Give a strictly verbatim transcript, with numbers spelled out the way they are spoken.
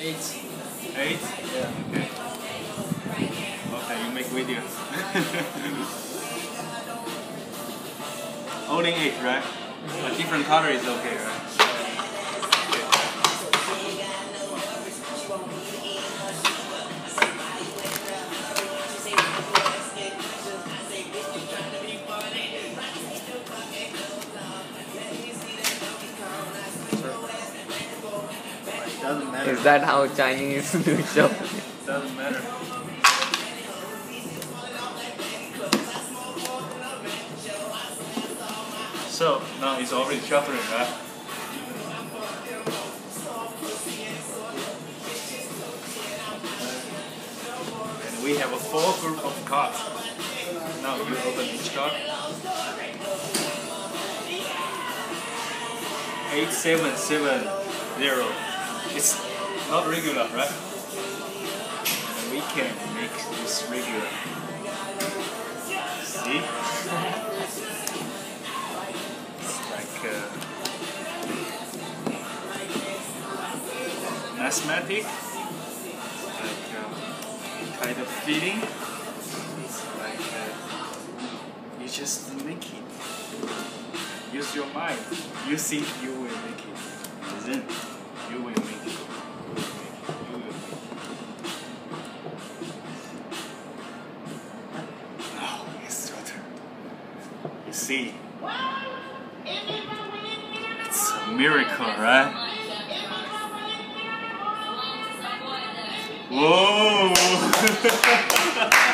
Eight. Eight? Yeah. Okay. Okay, you make video. Only eight, right? A different color is okay, right? Doesn't matter. Is that how Chinese do show? Doesn't matter. So now it's already shuffling, right? And we have a four group of cards. Now you open each card. Eight seven seven zero. It's not regular, right? And we can make this regular. See? It's like uh, mathematic, like uh, kind of feeling. It's like uh, you just make it. Use your mind. You think you will make it. Then you will make it. You will make it. Now it's your turn. You see, it's a miracle, right? Whoa!